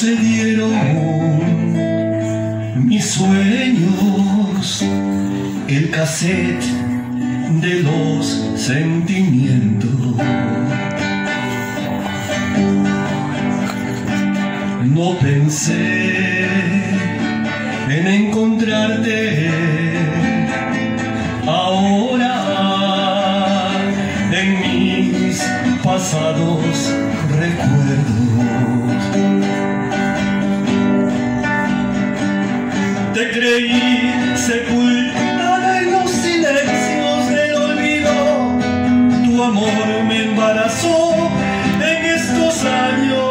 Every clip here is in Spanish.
se dieron mis sueños, el cassette de los sentimientos. No pensé en encontrarte ahora en mis pasados recuerdos. Te creí sepultada en los silencios del olvido. Tu amor me embarazó en estos años.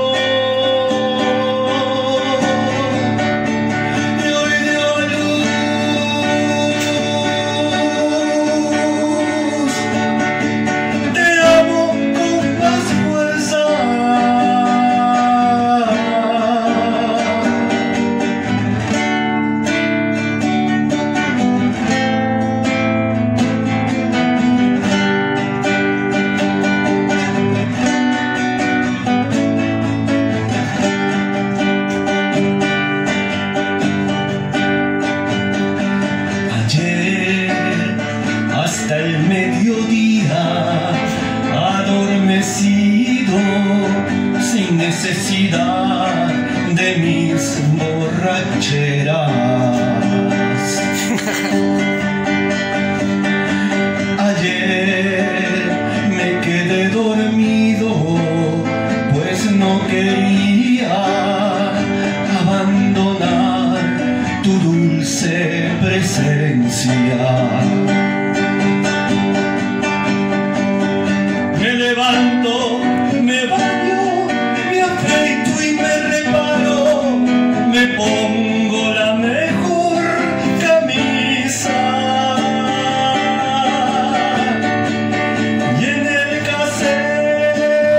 Hasta el mediodía, adormecido, sin necesidad de mis borracheras. Ayer me quedé dormido, pues no quería abandonar tu dulce presencia. Me levanto, me baño, me afeito y me reparo, me pongo la mejor camisa y en el cassette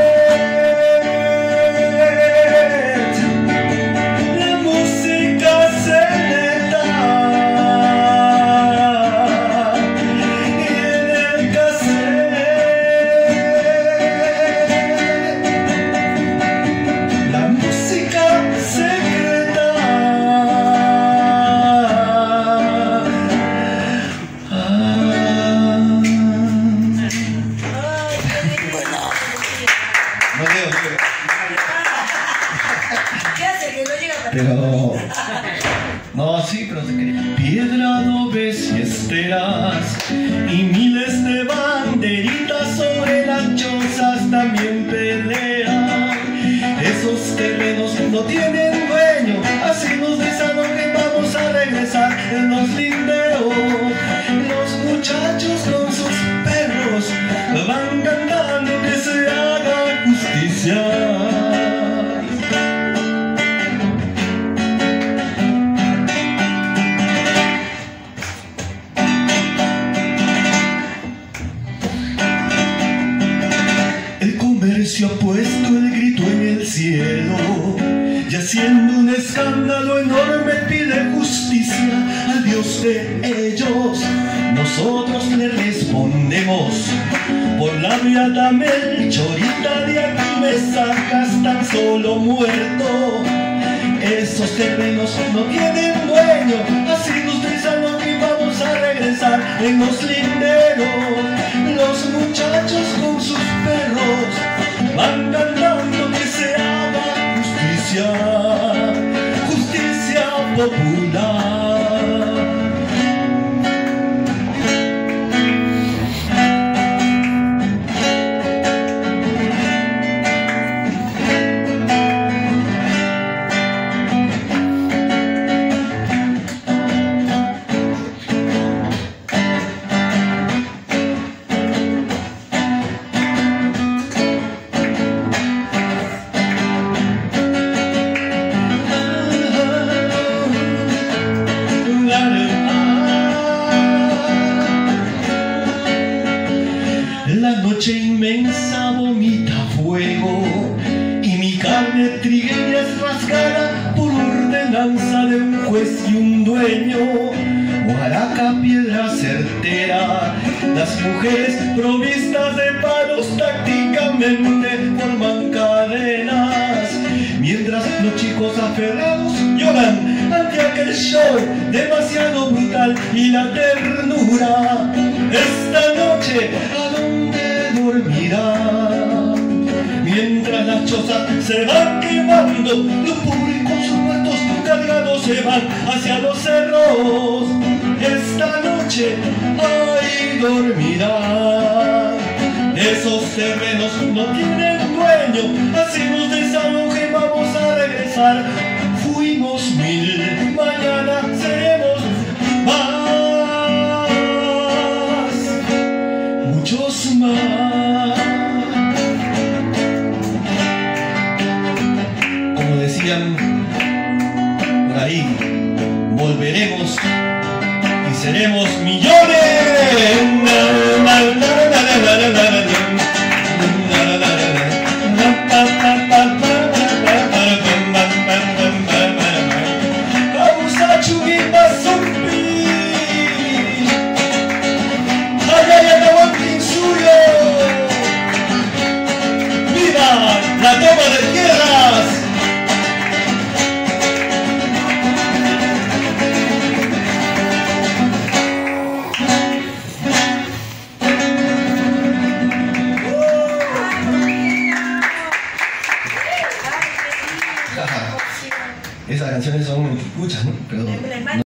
la música se le da. Pero no, sí, pero se quería. Piedra, nubes y esteras y miles de banderitas sobre las chozas también pelean. Esos terrenos no tienen dueño, así nos dicen que vamos a regresar en los linderos. Los muchachos con sus perros van cantando que se haga justicia. Se ha puesto el grito en el cielo y haciendo un escándalo enorme pide justicia al Dios de ellos. Nosotros le respondemos: por la beata Melchorita, de aquí me sacas tan solo muerto. Esos terrenos no tienen dueño, así nos dicen que vamos a regresar en los linderos. Los muchachos con sus perros van cantando que se haga justicia, justicia popular. La noche inmensa vomita fuego y mi carne trigueña es rasgada por ordenanza de un juez y un dueño. Guaraca, piedra certera, las mujeres provistas de palos tácticamente forman cadenas, mientras los chicos ojos aferrados lloran ante aquel show demasiado brutal y la ternura. Esta noche, ¿a dónde dormirá? Mientras las chozas se van quemando, los pobres con sus muertos cargados se van hacia los cerros. Esta noche ahí dormirá. Esos terrenos no tienen dueño, así nos desaloje, vamos a regresar. Fuimos 1000, mañana seremos más, muchos más. Como decían por ahí, volveremos y seremos millones. La toma de tierras. Esas canciones son muchas, ¿no? Pero